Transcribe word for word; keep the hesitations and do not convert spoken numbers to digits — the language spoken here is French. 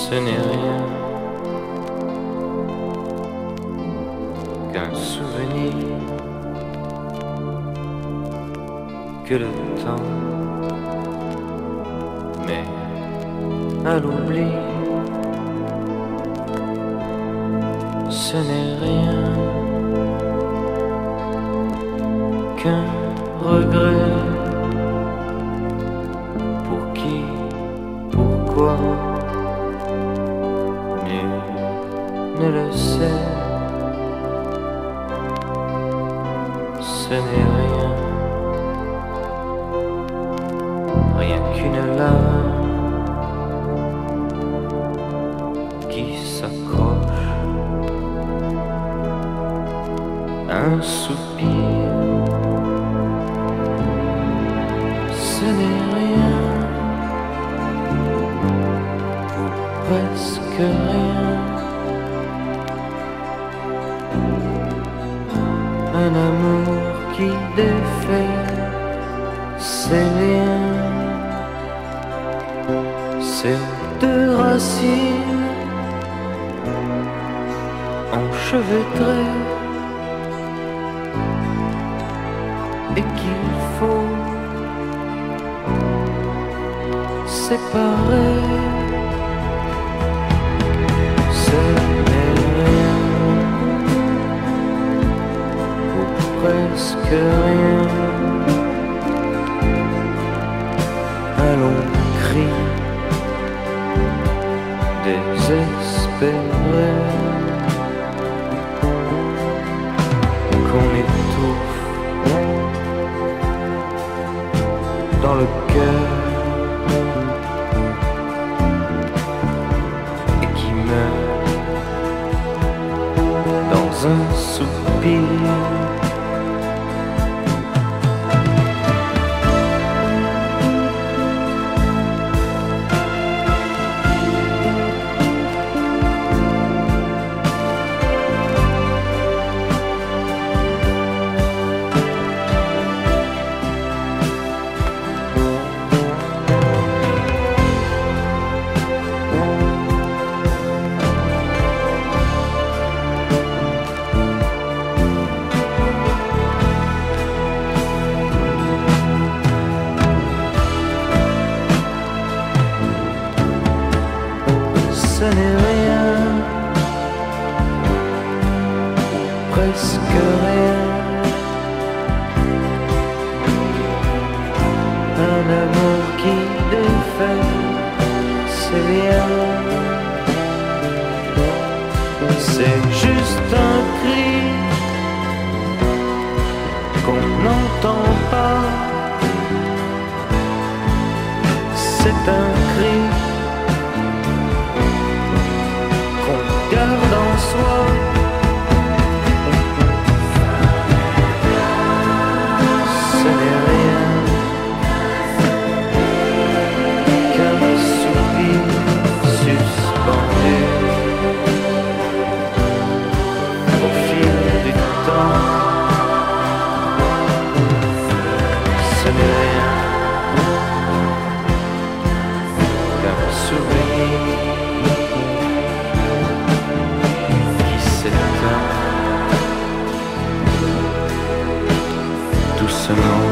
Ce n'est rien qu'un souvenir que le temps met à l'oubli. Ce n'est rien qu'un regret. Pour qui, pourquoi, nul ne le sait. Ce n'est rien, rien qu'une lame qui s'accroche, un soupir. Ce n'est rien, ou presque rien, un amour qui défait ses liens, ces deux racines enchevêtrées, et qu'il faut séparer. Ce n'est rien, ou presque rien, un long cri désespéré qu'on étouffe dans le cœur et qui meurt dans un soupir. Ce n'est rien, presque rien, un amour qui défait ses liens. C'est juste un cri qu'on n'entend pas. C'est un cri garde en soi. Ce n'est rien qu'un soupir suspendu au fil du temps. Ce n'est rien qu'un souvenir doucement.